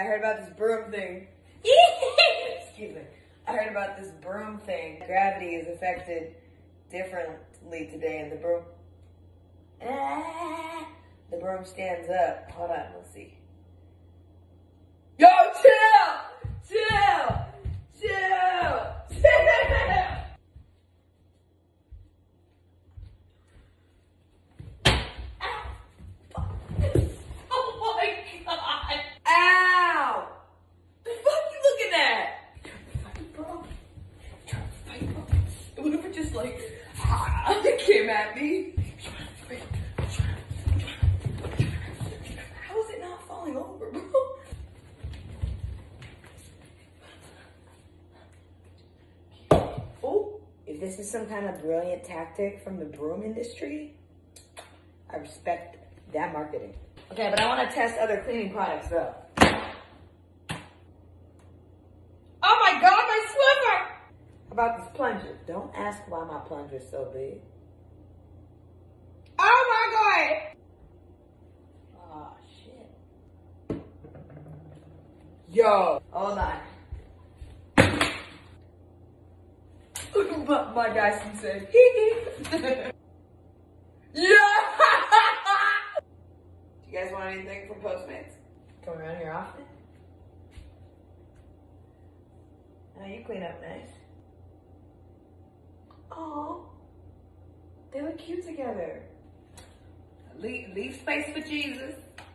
heard about this broom thing. Excuse me. I heard about this broom thing. Gravity is affected differently today, and the broom stands up. Hold on, let's see. Yo, chill! Oh my God! Ow! The fuck you looking at? Fight, bro. What if it just like came at me? How is it not falling over, bro? Oh, if this is some kind of brilliant tactic from the broom industry, I respect that marketing. Okay, but I want to test other cleaning products though. Oh my God, my Swiffer! How about this plunger? Don't ask why my plunger's so big. Oh my God! Oh shit. Yo, hold on. My Dyson said, yeah! Do you guys want anything from Postmates? Come around here often? Oh, you clean up nice. Oh, they look cute together. Leave space for Jesus.